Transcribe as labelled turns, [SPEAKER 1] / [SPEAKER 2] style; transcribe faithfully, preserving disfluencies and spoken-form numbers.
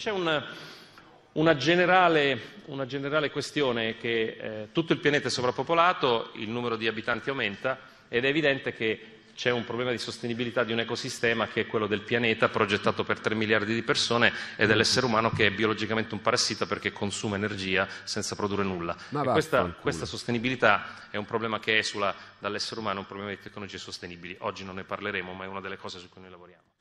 [SPEAKER 1] c'è un, una, generale, una generale questione che eh, tutto il pianeta è sovrappopolato, il numero di abitanti aumenta ed è evidente che c'è un problema di sostenibilità di un ecosistema che è quello del pianeta progettato per tre miliardi di persone e dell'essere umano che è biologicamente un parassita perché consuma energia senza produrre nulla. E questa, questa sostenibilità è un problema che esula dall'essere umano, un problema di tecnologie sostenibili. Oggi non ne parleremo, ma è una delle cose su cui noi lavoriamo.